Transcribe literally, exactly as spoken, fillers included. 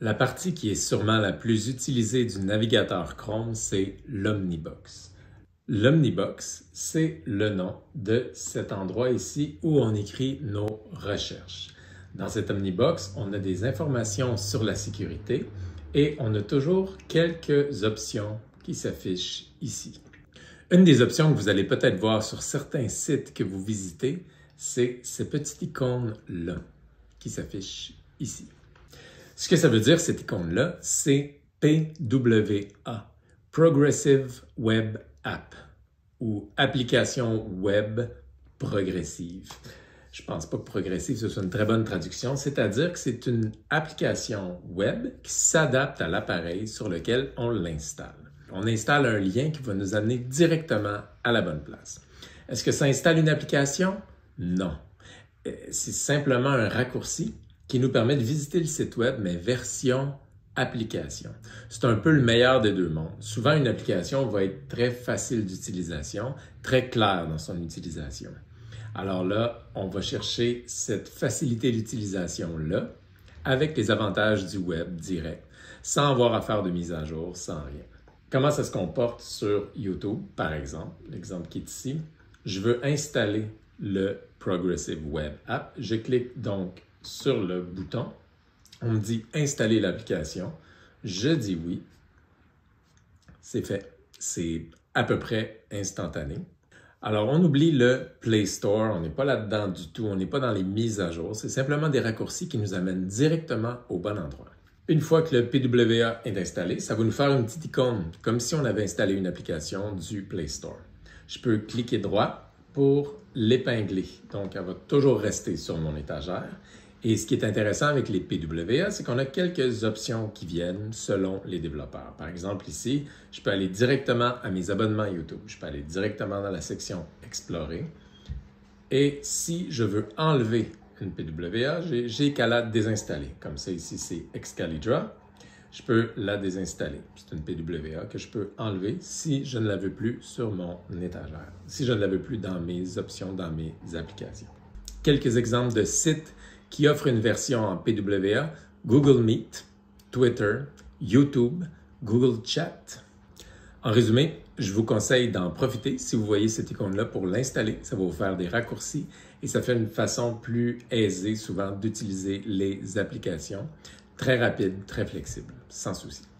La partie qui est sûrement la plus utilisée du navigateur Chrome, c'est l'Omnibox. L'Omnibox, c'est le nom de cet endroit ici où on écrit nos recherches. Dans cet Omnibox, on a des informations sur la sécurité et on a toujours quelques options qui s'affichent ici. Une des options que vous allez peut-être voir sur certains sites que vous visitez, c'est ces petites icônes-là qui s'affichent ici. Ce que ça veut dire, cette icône-là, c'est P W A, Progressive Web App, ou Application Web Progressive. Je ne pense pas que progressive, ce soit une très bonne traduction, c'est-à-dire que c'est une application web qui s'adapte à l'appareil sur lequel on l'installe. On installe un lien qui va nous amener directement à la bonne place. Est-ce que ça installe une application? Non. C'est simplement un raccourci qui nous permet de visiter le site web, mais version application. C'est un peu le meilleur des deux mondes. Souvent, une application va être très facile d'utilisation, très claire dans son utilisation. Alors là, on va chercher cette facilité d'utilisation-là avec les avantages du web direct, sans avoir à faire de mise à jour, sans rien. Comment ça se comporte sur YouTube, par exemple, l'exemple qui est ici. Je veux installer le Progressive Web App. Je clique donc sur le bouton. On me dit « Installer l'application ». Je dis « Oui ». C'est fait. C'est à peu près instantané. Alors, on oublie le Play Store. On n'est pas là-dedans du tout. On n'est pas dans les mises à jour. C'est simplement des raccourcis qui nous amènent directement au bon endroit. Une fois que le P W A est installé, ça va nous faire une petite icône, comme si on avait installé une application du Play Store. Je peux cliquer droit pour l'épingler. Donc, elle va toujours rester sur mon étagère. Et ce qui est intéressant avec les P W A, c'est qu'on a quelques options qui viennent selon les développeurs. Par exemple, ici, je peux aller directement à mes abonnements YouTube. Je peux aller directement dans la section « Explorer ». Et si je veux enlever une P W A, j'ai qu'à la désinstaller. Comme ça, ici, c'est Excalibur. Je peux la désinstaller. C'est une P W A que je peux enlever si je ne la veux plus sur mon étagère, si je ne la veux plus dans mes options, dans mes applications. Quelques exemples de sites qui offrent une version en P W A, Google Meet, Twitter, YouTube, Google Chat. En résumé, je vous conseille d'en profiter si vous voyez cette icône-là pour l'installer. Ça va vous faire des raccourcis et ça fait une façon plus aisée souvent d'utiliser les applications. Très rapide, très flexible, sans souci.